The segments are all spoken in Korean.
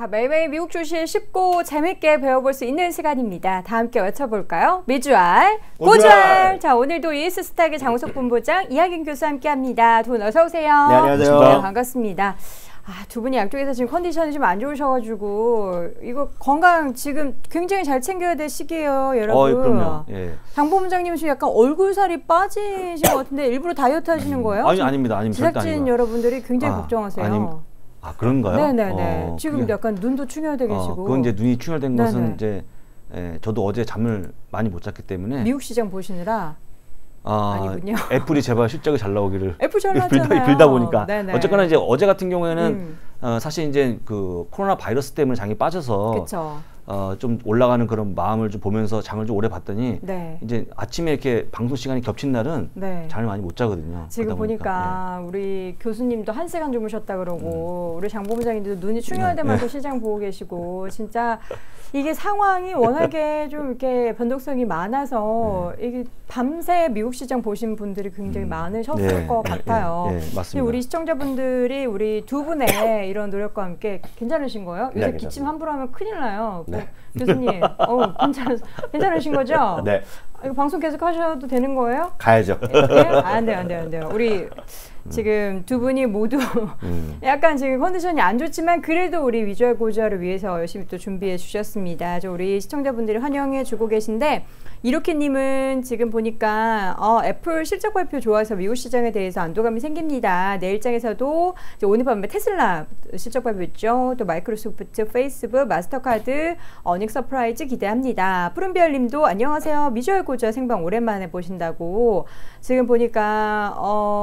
자, 매일매일 미국 주식 쉽고 재밌게 배워볼 수 있는 시간입니다. 다 함께 외쳐볼까요? 미주알, 고주알! 자, 오늘도 ES스탁의 장우석 본부장, 이하균 교수 함께합니다. 두 분 어서 오세요. 네, 안녕하세요. 네, 반갑습니다. 두 분이 양쪽에서 지금 컨디션이 좀 안 좋으셔가지고 이거 건강 지금 굉장히 잘 챙겨야 될 시기예요, 여러분. 그럼요. 예. 장 본부장님 지금 약간 얼굴살이 빠지신 것 같은데 일부러 다이어트 하시는 거예요? 아닙니다. 제작진 여러분들이 굉장히 걱정하세요. 그런가요? 네네네. 지금 약간 눈도 충혈돼 계시고. 그건 이제 눈이 충혈된 것은 이제 저도 어제 잠을 많이 못 잤기 때문에 미국 시장 보시느라. 아니군요. 애플이 제발 실적이 잘 나오기를 애플 잘 나왔잖아요. 빌다 보니까 네네. 어쨌거나 이제 어제 같은 경우에는 사실 이제 그 코로나 바이러스 때문에 장이 빠져서 그쵸. 좀 올라가는 그런 마음을 좀 보면서 장을 좀 오래 봤더니 이제 아침에 이렇게 방송 시간이 겹친 날은 잠을 많이 못 자거든요. 지금 보니까 우리 교수님도 1시간 주무셨다 그러고 우리 장 본부장님도 눈이 충혈될 만큼 시장 보고 계시고 진짜 이게 상황이 워낙에 좀 이렇게 변동성이 많아서 이게 밤새 미국 시장 보신 분들이 굉장히 많으셨을 것 같아요. 맞습니다. 우리 시청자분들이 우리 두 분의 이런 노력과 함께 괜찮으신 거예요? 요새 기침 함부로 하면 큰일 나요. 교수님, 괜찮으신 거죠? 네. 이거 방송 계속 하셔도 되는 거예요? 가야죠. 안 돼요. 우리 지금 두 분이 모두 약간 지금 컨디션이 안 좋지만 그래도 우리 위주얼 고주알을 위해서 열심히 또 준비해 주셨습니다. 우리 시청자분들이 환영해 주고 계신데 이렇게님은 지금 보니까 애플 실적 발표 좋아서 미국 시장에 대해서 안도감이 생깁니다. 내일장에서도 오늘 밤에 테슬라 실적 발표 있죠. 또 마이크로소프트, 페이스북, 마스터카드 어닝 서프라이즈 기대합니다. 푸른별님도 안녕하세요. 미주얼 고주알 생방 오랜만에 보신다고 지금 보니까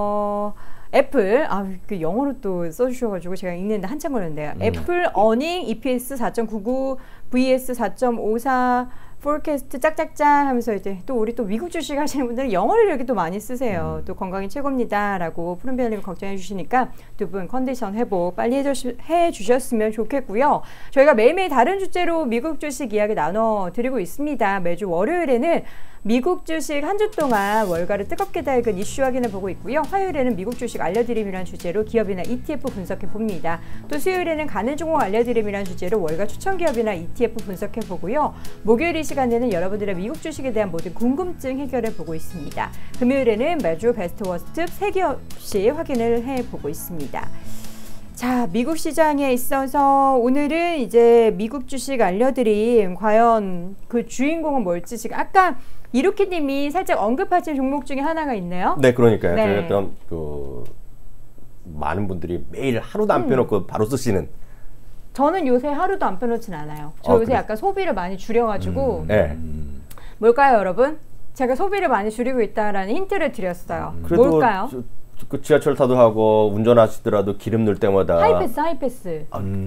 애플 그 영어로 또 써주셔가지고 제가 읽는데 한참 걸렸는데요. 애플 어닝 EPS 4.99 vs 4.54 포캐스트 짝짝짝 하면서 이제 또 우리 또 미국 주식 하시는 분들은 영어를 이렇게 또 많이 쓰세요. 또 건강이 최고입니다 라고 푸른별님이 걱정해 주시니까 두 분 컨디션 회복 빨리 해 주셨으면 좋겠고요. 저희가 매일매일 다른 주제로 미국 주식 이야기 나눠드리고 있습니다. 매주 월요일에는 미국 주식 한 주 동안 월가를 뜨겁게 달군 이슈 확인을 보고 있고요. 화요일에는 미국 주식 알려드림이라는 주제로 기업이나 ETF 분석해 봅니다. 또 수요일에는 가는 종목 알려드림이라는 주제로 월가 추천 기업이나 ETF 분석해 보고요. 목요일 이 시간에는 여러분들의 미국 주식에 대한 모든 궁금증 해결해 보고 있습니다. 금요일에는 매주 베스트 워스트 3기업씩 확인을 해 보고 있습니다. 자, 미국 시장에 있어서 오늘은 이제 미국 주식 알려드림 과연 그 주인공은 뭘지 지금 아까 이루키님이 살짝 언급하신 종목 중에 하나가 있네요. 네, 그러니까요. 저희 그 많은 분들이 매일 하루도 안 빼놓고 바로 쓰시는. 저는 요새 하루도 안 빼놓진 않아요. 저 요새 약간 소비를 많이 줄여가지고. 뭘까요, 여러분? 제가 소비를 많이 줄이고 있다라는 힌트를 드렸어요. 뭘까요? 그 지하철 타도 하고 운전하시더라도 기름 넣을 때마다 하이패스.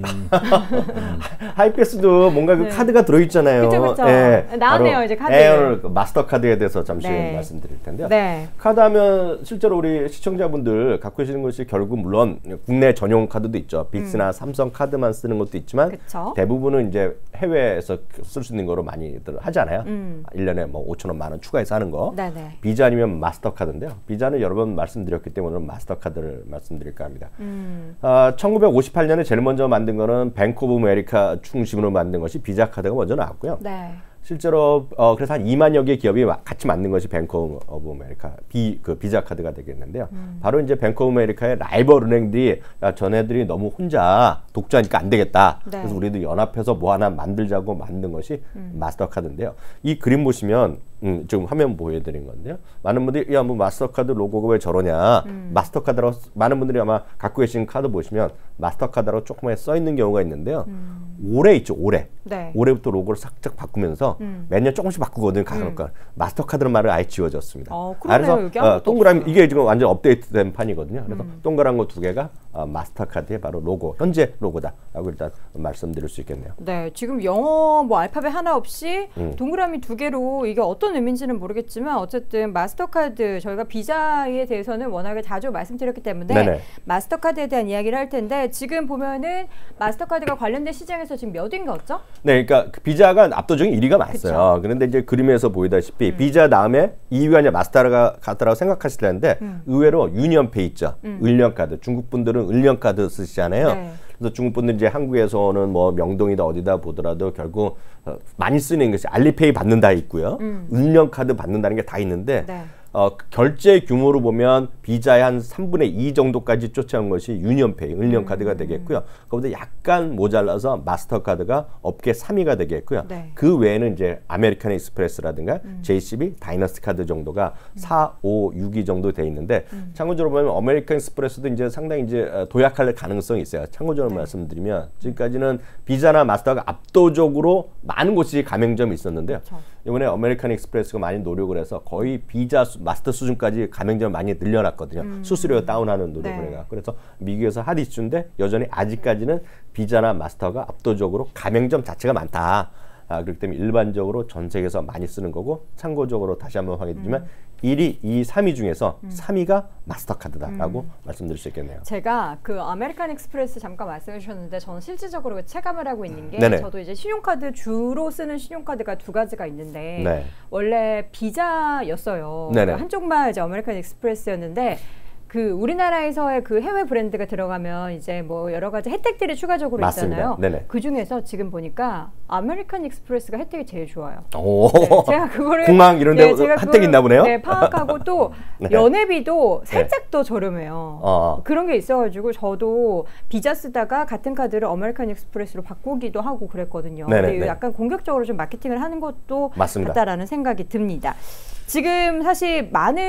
하이패스도 뭔가 그 카드가 들어있잖아요. 그쵸. 나왔네요, 이제 카드. 오늘 마스터카드에 대해서 잠시 말씀드릴 텐데요. 카드 하면 실제로 우리 시청자분들 갖고 계시는 것이 결국 물론 국내 전용 카드도 있죠. 빅스나 삼성 카드만 쓰는 것도 있지만 대부분은 이제 해외에서 쓸 수 있는 거로 많이들 하잖아요. 1년에 뭐 5,000원, 만원 추가해서 하는 거. 비자 아니면 마스터카드인데요. 비자는 여러 번 말씀드렸기 때문에 오늘 마스터카드를 말씀드릴까 합니다. 1958년에 제일 먼저 만든 거는 뱅크 오브 아메리카 중심으로 만든 것이 비자 카드가 먼저 나왔고요. 실제로 그래서 한 2만여 개 기업이 같이 만든 것이 뱅크 오브 아메리카 그 비자 카드가 되겠는데요. 바로 이제 뱅크 오브 아메리카의 라이벌 은행들이 전애들이 너무 혼자 독자니까 안 되겠다. 그래서 우리도 연합해서 뭐 하나 만들자고 만든 것이 마스터카드인데요. 이 그림 보시면 지금 화면 보여드린 건데요. 많은 분들이 뭐 마스터카드 로고가 왜 저러냐. 마스터카드라고 많은 분들이 아마 갖고 계신 카드 보시면 마스터카드라고 조그맣게 써 있는 경우가 있는데요. 올해 있죠, 올해. 올해부터 로고를 살짝 바꾸면서 매년 조금씩 바꾸거든요. 그러니까 마스터카드는 말을 아예 지워졌습니다. 그래서 동그라미 이게 지금 완전 업데이트된 판이거든요. 그래서 동그란 거 2개가 마스터카드의 바로 로고, 현재 로고다라고 일단 말씀드릴 수 있겠네요. 네, 지금 영어 뭐 알파벳 하나 없이 동그라미 2개로 이게 어떤 의미인지는 모르겠지만 어쨌든 마스터카드 저희가 비자에 대해서는 워낙에 자주 말씀드렸기 때문에 마스터카드에 대한 이야기를 할 텐데 지금 보면은 마스터카드가 관련된 시장에서 지금 몇 위인 거죠? 네, 그러니까 그 비자가 압도적인 1위가 맞어요. 그런데 이제 그림에서 보이다시피 비자 다음에 2위가 이제 마스터카드라고 생각하실 텐데 의외로 유니언페이 있죠. 을령카드. 중국 분들은 을령카드 쓰시잖아요. 그래서 중국 분들 이제 한국에서는 뭐 명동이다 어디다 보더라도 결국 많이 쓰는 것이 알리페이 받는다 있고요. 은연카드 받는다는 게 다 있는데 네. 결제 규모로 보면 비자의 한 3분의 2 정도까지 쫓아온 것이 유니언페이, 은연카드가 되겠고요. 그보다 약간 모자라서 마스터카드가 업계 3위가 되겠고요. 네. 그 외에는 이제 아메리칸 익스프레스라든가 JCB, 다이너스카드 정도가 4, 5, 6위 정도 돼 있는데 참고적으로 보면 아메리칸 익스프레스도 이제 상당히 이제 도약할 가능성이 있어요. 참고적으로 네. 말씀드리면 지금까지는 비자나 마스터가 압도적으로 많은 곳이 가맹점이 있었는데요. 그렇죠. 이번에 아메리칸 익스프레스가 많이 노력을 해서 거의 비자 마스터 수준까지 가맹점 많이 늘려놨거든요. 수수료 다운하는 노력을 네. 해가. 그래서 미국에서 핫 이슈인데 여전히 아직까지는 비자나 마스터가 압도적으로 가맹점 자체가 많다. 그렇기 때문에 일반적으로 전 세계에서 많이 쓰는 거고 참고적으로 다시 한번 확인드리면 1위, 2위, 3위 중에서 3위가 마스터카드다라고 말씀드릴 수 있겠네요. 제가 그 아메리칸 익스프레스 잠깐 말씀해 주셨는데 저는 실질적으로 체감을 하고 있는 게 네네. 저도 이제 신용카드 주로 쓰는 신용카드가 두 가지가 있는데 네. 원래 비자였어요. 한쪽만 이제 아메리칸 익스프레스였는데 그 우리나라에서의 그 해외 브랜드가 들어가면 이제 뭐 여러 가지 혜택들이 추가적으로 맞습니다. 있잖아요. 네네. 그 중에서 지금 보니까 아메리칸 익스프레스가 혜택이 제일 좋아요. 오. 네, 제가 그거를 공항 이런 데 네, 혜택 있나 보네요. 네, 파악하고 또 네. 연회비도 살짝 네. 더 저렴해요. 그런 게 있어가지고 저도 비자 쓰다가 같은 카드를 아메리칸 익스프레스로 바꾸기도 하고 그랬거든요. 근데 약간 공격적으로 좀 마케팅을 하는 것도 맞습니다. 같다라는 생각이 듭니다. 지금 사실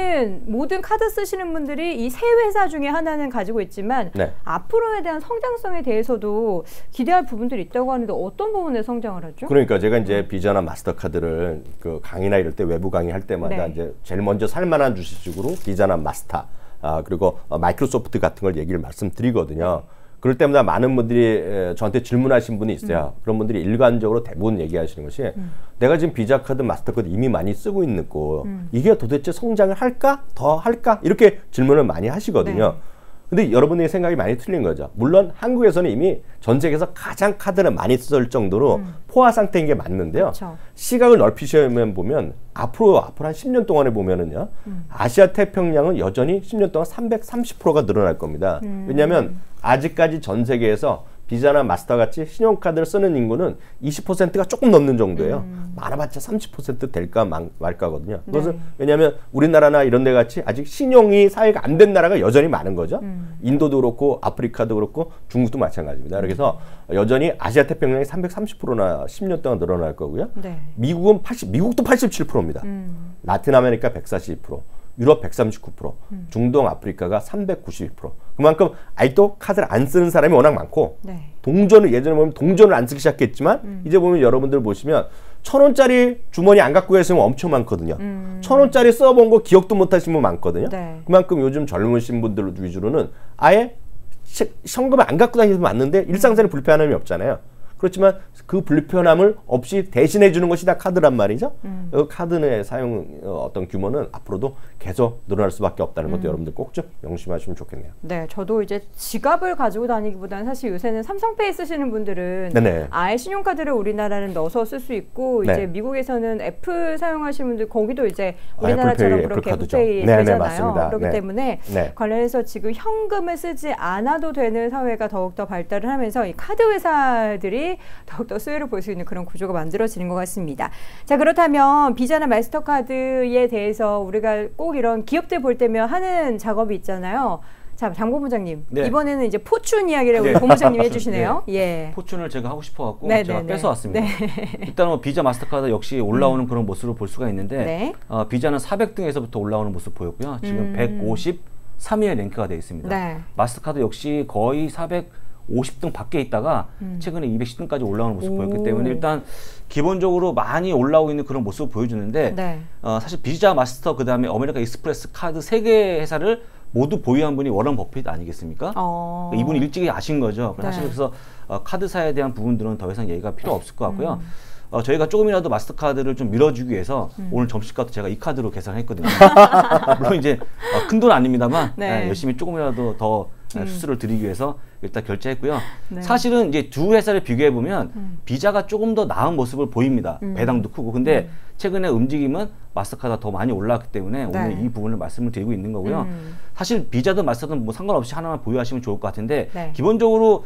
모든 카드 쓰시는 분들이 이 세 회사 중에 하나는 가지고 있지만 네. 앞으로에 대한 성장성에 대해서도 기대할 부분들이 있다고 하는데 어떤 부분에 성장을 하죠? 그러니까 제가 이제 비자나 마스터카드를 그 강의나 이럴 때 외부 강의할 때마다 네. 이제 제일 먼저 살만한 주식으로 비자나 마스터 그리고 마이크로소프트 같은 걸 얘기를 말씀드리거든요. 그럴 때마다 많은 분들이 저한테 질문하신 분이 있어요. 그런 분들이 일관적으로 대부분 얘기하시는 것이 내가 지금 비자 카드, 마스터카드 이미 많이 쓰고 있는 거 이게 도대체 성장을 할까? 더 할까? 이렇게 질문을 많이 하시거든요. 네. 근데 여러분의 생각이 많이 틀린 거죠. 물론 한국에서는 이미 전 세계에서 가장 카드를 많이 쓸 정도로 포화 상태인 게 맞는데요. 그쵸. 시각을 넓히시면 보면 앞으로 한 10년 동안에 보면은요. 아시아 태평양은 여전히 10년 동안 330%가 늘어날 겁니다. 왜냐하면 아직까지 전 세계에서 비자나 마스터 같이 신용카드를 쓰는 인구는 20%가 조금 넘는 정도예요. 많아봤자 30% 될까 말까거든요. 그것은 네. 왜냐하면 우리나라나 이런 데 같이 아직 신용이 사회가 안 된 나라가 여전히 많은 거죠. 인도도 그렇고 아프리카도 그렇고 중국도 마찬가지입니다. 그래서 여전히 아시아 태평양이 330%나 10년 동안 늘어날 거고요. 네. 미국도 87%입니다. 라틴 아메리카 142%. 유럽 139%, 중동 아프리카가 392%. 그만큼 아직도 카드를 안 쓰는 사람이 워낙 많고 네. 동전을 예전에 보면 동전을 안 쓰기 시작했지만 이제 보면 여러분들 보시면 1,000원짜리 주머니 안 갖고 계시면 엄청 많거든요. 1,000원짜리 써본 거 기억도 못 하신 분 많거든요. 네. 그만큼 요즘 젊으신 분들 위주로는 아예 현금을 안 갖고 다니면 맞는데 일상생활에 불편함이 없잖아요. 그렇지만 그 불편함을 없이 대신해 주는 것이 다 카드란 말이죠. 카드의 사용 어떤 규모는 앞으로도 계속 늘어날 수밖에 없다는 것도 여러분들 꼭 좀 명심하시면 좋겠네요. 네, 저도 이제 지갑을 가지고 다니기보다는 사실 요새는 삼성페이 쓰시는 분들은 네네. 아예 신용카드를 우리나라는 넣어서 쓸 수 있고 네. 이제 미국에서는 애플 사용하시는 분들 거기도 이제 우리나라처럼 그렇게 애플페이 되잖아요. 그렇기 네. 때문에 네. 관련해서 지금 현금을 쓰지 않아도 되는 사회가 더욱더 발달을 하면서 이 카드 회사들이 더욱더 수혜를 볼 수 있는 그런 구조가 만들어지는 것 같습니다. 자, 그렇다면 비자나 마스터카드에 대해서 우리가 꼭 이런 기업들 볼 때면 하는 작업이 있잖아요. 자, 장 본부장님. 네. 이번에는 이제 포춘 이야기를 우리 본부장님이 해주시네요. 네. 예. 포춘을 제가 하고 싶어갖고 제가 뺏어왔습니다. 네. 일단 뭐 비자 마스터카드 역시 올라오는 그런 모습을 볼 수가 있는데 네. 비자는 400등에서부터 올라오는 모습 보였고요. 지금 153위에 랭크가 되어 있습니다. 네. 마스터카드 역시 거의 450등 밖에 있다가 최근에 210등까지 올라오는 모습을 보였기 때문에 일단 기본적으로 많이 올라오고 있는 그런 모습을 보여주는데 네. 사실 비자, 마스터, 그 다음에 아메리칸 익스프레스 카드 3개 회사를 모두 보유한 분이 워런 버핏 아니겠습니까? 그러니까 이분이 일찍이 아신 거죠. 네. 사실 그래서 카드사에 대한 부분들은 더 이상 얘기가 필요 없을 것 같고요. 저희가 조금이라도 마스터카드를 좀 밀어주기 위해서 오늘 점심값도 제가 이 카드로 계산했거든요. 물론 이제 큰 돈 아닙니다만 네. 열심히 조금이라도 더 수수료를 드리기 위해서 일단 결제했고요. 네. 사실은 이제 두 회사를 비교해 보면 비자가 조금 더 나은 모습을 보입니다. 배당도 크고. 근데 최근에 움직임은 마스터카드가 더 많이 올라왔기 때문에 네. 오늘 이 부분을 말씀을 드리고 있는 거고요. 사실 비자든 마스터든 뭐 상관없이 하나만 보유하시면 좋을 것 같은데 네. 기본적으로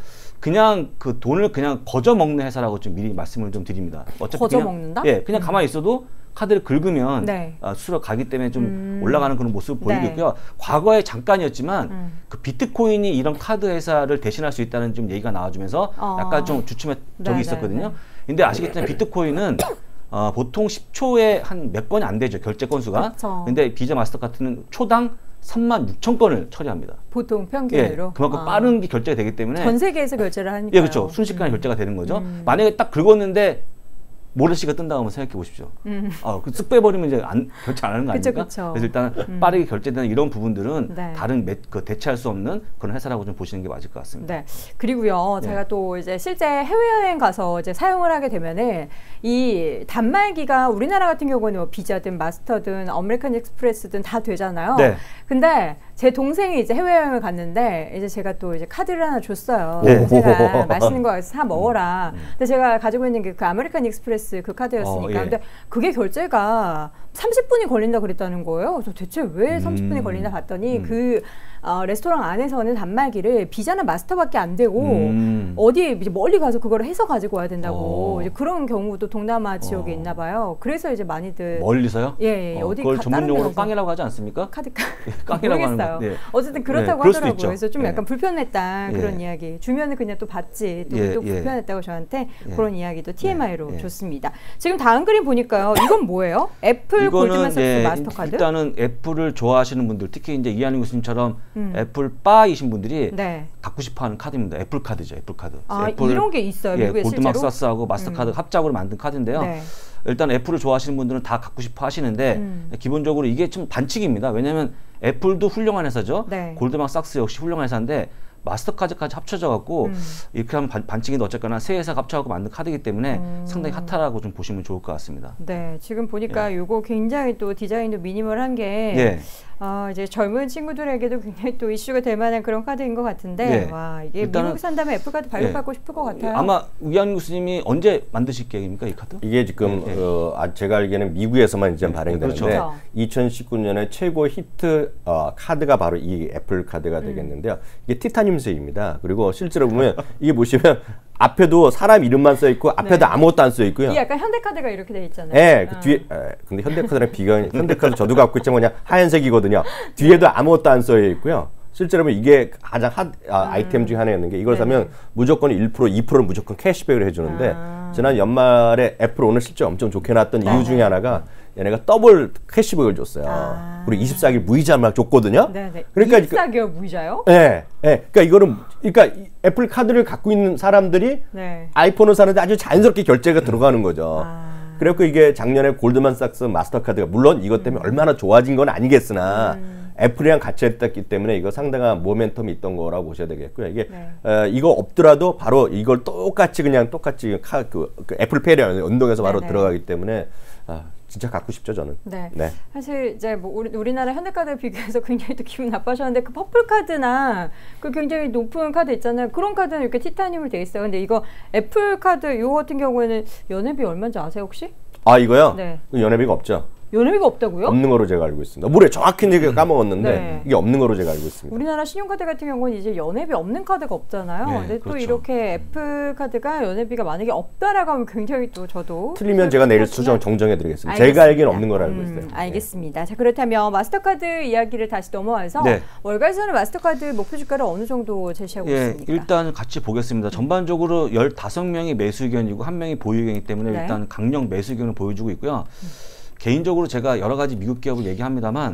그냥 그 돈을 그냥 거저 먹는 회사라고 좀 미리 말씀을 좀 드립니다. 어차피 거저 그냥, 먹는다? 예, 그냥 가만히 있어도 카드를 긁으면 네. 수수료 가기 때문에 좀 올라가는 그런 모습을 보이고 있고요. 네. 과거에 잠깐이었지만 그 비트코인이 이런 카드 회사를 대신할 수 있다는 좀 얘기가 나와주면서 약간 좀 주춤의 적이 있었거든요. 근데 아시겠지만 비트코인은 보통 10초에 한 몇 건이 안 되죠. 결제 건수가. 그쵸. 근데 비자 마스터카드는 초당 36,000건을 처리합니다. 보통 평균으로? 예, 그만큼 빠른 게 결제가 되기 때문에. 전 세계에서 결제를 하니까. 예, 그렇죠. 순식간에 결제가 되는 거죠. 만약에 딱 긁었는데 모래시가 뜬다고 한번 생각해 보십시오. 쓱 빼버리면 이제 결제 안 하는 거 아닙니까? 그쵸. 그래서 일단 빠르게 결제되는 이런 부분들은 네. 다른 대체할 수 없는 그런 회사라고 좀 보시는 게 맞을 것 같습니다. 네. 그리고요, 제가 또 이제 실제 해외여행 가서 이제 사용을 하게 되면은 이 단말기가 우리나라 같은 경우는 뭐 비자든 마스터든 아메리칸 익스프레스든 다 되잖아요. 네. 근데 제 동생이 이제 해외여행을 갔는데 이제 제가 또 이제 카드를 하나 줬어요. 네. 제가 맛있는 거 사 먹어라. 근데 제가 가지고 있는 게 그 아메리칸 익스프레스 그 카드였으니까. 예. 근데 그게 결제가 30분이 걸린다 그랬다는 거예요. 그래서 대체 왜 30분이 걸린다 봤더니 그 레스토랑 안에서는 단말기를 비자나 마스터밖에 안 되고 어디 이제 멀리 가서 그걸 해서 가지고 와야 된다고 이제 그런 경우도 동남아 지역에 있나 봐요. 그래서 이제 많이들 멀리서요? 예, 어디 그걸 전문용어로 깡이라고 하지 않습니까? 깡이라고 하는 거. 네. 어쨌든 그렇다고 네, 하더라고요. 그래서 좀 약간 불편했다 그런 이야기. 주면은 그냥 또 받지. 또 불편했다고 저한테 그런 이야기도 TMI로 줬습니다. 지금 다음 그림 보니까요. 이건 뭐예요? 애플 골드만삭스 마스터카드? 일단은 애플을 좋아하시는 분들, 특히 이제 이한희 교수님처럼 애플 바이신 분들이 네. 갖고 싶어하는 카드입니다. 애플 카드죠, 애플 카드. 애플, 이런 게 있어요, 미국에 실제로? 골드만삭스하고 마스터카드 합작으로 만든 카드인데요. 네. 일단 애플을 좋아하시는 분들은 다 갖고 싶어 하시는데 기본적으로 이게 좀 반칙입니다. 왜냐하면 애플도 훌륭한 회사죠. 네. 골드만삭스 역시 훌륭한 회사인데 마스터카드까지 합쳐져 갖고 이렇게 하면 반칙인데 어쨌거나 세 회사가 합쳐갖고 만든 카드이기 때문에 상당히 핫하다고 좀 보시면 좋을 것 같습니다. 네, 지금 보니까 요거 굉장히 또 디자인도 미니멀한 게 이제 젊은 친구들에게도 굉장히 또 이슈가 될 만한 그런 카드인 것 같은데 와 이게 미국에 산다면 애플카드 발급받고 싶을 것 같아요. 아마 이한희 교수님이 언제 만드실 계획입니까 이 카드? 이게 지금 제가 알기에는 미국에서만 이제 발행이 되는데 그렇죠. 2019년에 최고 히트 카드가 바로 이 애플 카드가 되겠는데요. 이게 티타늄색입니다. 그리고 실제로 보면 이게 보시면 앞에도 사람 이름만 써 있고 앞에도 아무것도 안 써 있고요. 이 약간 현대카드가 이렇게 돼 있잖아요. 네, 그 뒤에 근데 현대카드랑 현대카드 저도 갖고 있지만 그냥 하얀색이거든요. 뒤에도 아무것도 안 써 있고요. 실제로 보면 이게 가장 핫 아이템 중에 하나였는 게 이걸 사면 무조건 1%, 2%는 무조건 캐시백을 해주는데 지난 연말에 애플 오늘 실제 엄청 좋게 나왔던 이유 중에 하나가 얘네가 더블 캐시백을 줬어요. 그리고 24개월 무이자를 막 줬거든요. 네네. 그러니까 24개월 무이자요? 네, 네. 그러니까 이거는 애플 카드를 갖고 있는 사람들이 아이폰을 사는데 아주 자연스럽게 결제가 들어가는 거죠. 그래서 이게 작년에 골드만삭스 마스터카드가 물론 이것 때문에 얼마나 좋아진 건 아니겠으나 애플이랑 같이 했기 때문에 이거 상당한 모멘텀이 있던 거라고 보셔야 되겠고요. 이게 이거 없더라도 바로 이걸 똑같이 그 애플페이라는 운동에서 바로 들어가기 때문에 진짜 갖고 싶죠 저는. 네. 사실 이제 뭐 우리나라 현대카드 비교해서 굉장히 또 기분 나빠하셨는데 그 퍼플 카드나 그 굉장히 높은 카드 있잖아요. 그런 카드는 이렇게 티타늄으로 돼 있어요. 근데 이거 애플 카드 이거 같은 경우에는 연회비 얼마인지 아세요 혹시? 이거요? 네. 연회비가 없죠. 연회비가 없다고요? 없는 거로 제가 알고 있습니다. 뭐래 정확히 얘기 까먹었는데 이게 없는 거로 제가 알고 있습니다. 우리나라 신용카드 같은 경우는 이제 연회비 없는 카드가 없잖아요. 근데 그렇죠. 또 이렇게 애플 카드가 연회비가 만약에 없다라고 하면 굉장히 또 저도 틀리면 제가 내일 정정해드리겠습니다. 제가 알기는 없는 거로 알고 있어요. 알겠습니다. 자 그렇다면 마스터카드 이야기를 다시 넘어와서 월가에서는 마스터카드 목표 주가를 어느 정도 제시하고 있습니까? 일단 같이 보겠습니다. 전반적으로 15명이 매수 의견이고 1명이 보유 의견이기 때문에 일단 강력 매수 의견을 보여주고 있고요. 개인적으로 제가 여러 가지 미국 기업을 얘기합니다만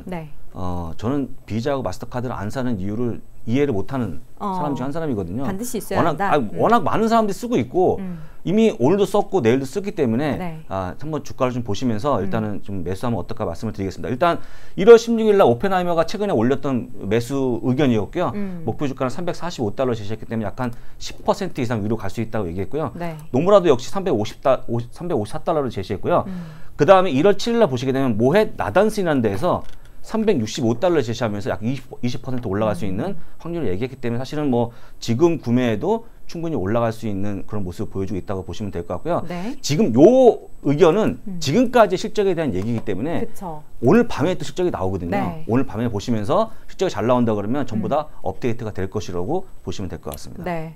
저는 비자하고 마스터카드를 안 사는 이유를 이해를 못하는 사람 중 한 사람이거든요. 반드시 있어야 한다. 워낙 많은 사람들이 쓰고 있고 이미 오늘도 썼고 내일도 쓰기 때문에 한번 주가를 좀 보시면서 일단은 좀 매수하면 어떨까 말씀을 드리겠습니다. 일단 1월 16일 날 오펜하이머가 최근에 올렸던 매수 의견이었고요. 목표 주가는 345달러 제시했기 때문에 약간 10% 이상 위로 갈 수 있다고 얘기했고요. 노무라도 역시 354달러를 제시했고요. 그 다음에 1월 7일 날 보시게 되면 모헷 나단스라는 데에서 365달러를 제시하면서 약 20% 올라갈 수 있는 확률을 얘기했기 때문에 사실은 뭐 지금 구매해도 충분히 올라갈 수 있는 그런 모습을 보여주고 있다고 보시면 될 것 같고요. 네. 지금 요 의견은 지금까지 실적에 대한 얘기이기 때문에 그쵸. 오늘 밤에 또 실적이 나오거든요. 네. 오늘 밤에 보시면서 실적이 잘 나온다 그러면 전부 다 업데이트가 될 것이라고 보시면 될 것 같습니다. 네,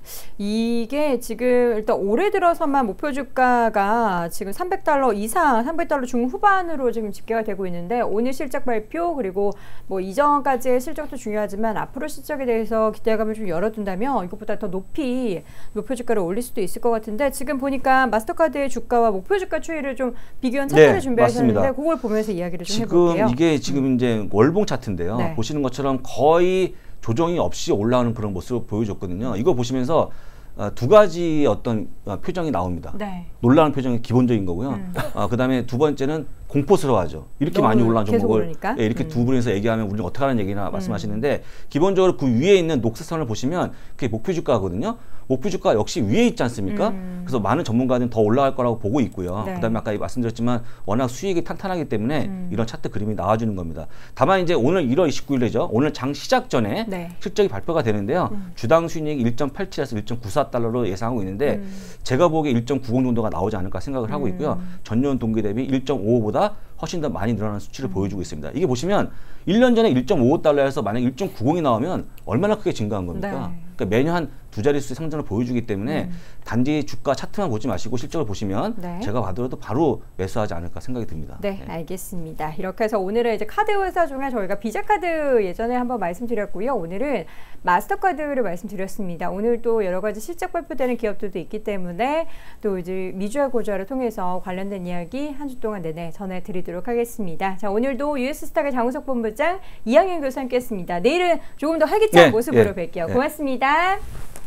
이게 지금 일단 올해 들어서만 목표 주가가 지금 300달러 이상, 300달러 중후반으로 지금 집계가 되고 있는데 오늘 실적 발표 그리고 뭐 이전까지의 실적도 중요하지만 앞으로 실적에 대해서 기대감을 좀 열어둔다면 이것보다 더 높이 목표 주가를 올릴 수도 있을 것 같은데 지금 보니까 마스터카드의 주가와 목표 주가 추이를 좀 비교한 차트를 네, 준비하셨는데 맞습니다. 그걸 보면서 이야기를 좀 해볼게요. 이게 지금 이제 월봉 차트인데요. 네. 보시는 것처럼 거의 조정이 없이 올라오는 그런 모습을 보여줬거든요. 이거 보시면서 두 가지 어떤 표정이 나옵니다. 네. 놀라는 표정이 기본적인 거고요. 그다음에 두 번째는 공포스러워하죠. 이렇게 많이 올라온 종목을 예, 이렇게 두 분이서 얘기하면 우리는 어떻게 하는 얘기나 말씀하시는데 기본적으로 그 위에 있는 녹색선을 보시면 그게 목표 주가거든요. 목표 주가 역시 위에 있지 않습니까? 그래서 많은 전문가들은 더 올라갈 거라고 보고 있고요. 네. 그다음에 아까 말씀드렸지만 워낙 수익이 탄탄하기 때문에 이런 차트 그림이 나와주는 겁니다. 다만 이제 오늘 1월 29일이죠. 오늘 장 시작 전에 네. 실적이 발표가 되는데요. 주당 수익이 1.87에서 1.94달러로 예상하고 있는데 제가 보기에 1.90 정도가 나오지 않을까 생각을 하고 있고요. 전년 동기 대비 1.55보다 훨씬 더 많이 늘어나는 수치를 보여주고 있습니다. 이게 보시면 1년 전에 1.55달러에서 만약 1.90이 나오면 얼마나 크게 증가한 겁니까? 네. 그러니까 매년 한 두 자릿수의 상승을 보여주기 때문에 단지 주가 차트만 보지 마시고 실적을 보시면 네. 제가 봐더라도 바로 매수하지 않을까 생각이 듭니다. 네, 네. 알겠습니다. 이렇게 해서 오늘은 이제 카드 회사 중에 저희가 비자카드 예전에 한번 말씀드렸고요. 오늘은 마스터카드를 말씀드렸습니다. 오늘 또 여러 가지 실적 발표되는 기업들도 있기 때문에 또 이제 미주알 고주알을 통해서 관련된 이야기 한 주 동안 내내 전해드리도록 하겠습니다. 자, 오늘도 유에스스탁의 장우석 본부장 이항현 교수와 함께했습니다. 내일은 조금 더 활기찬 모습으로 뵐게요. 고맙습니다.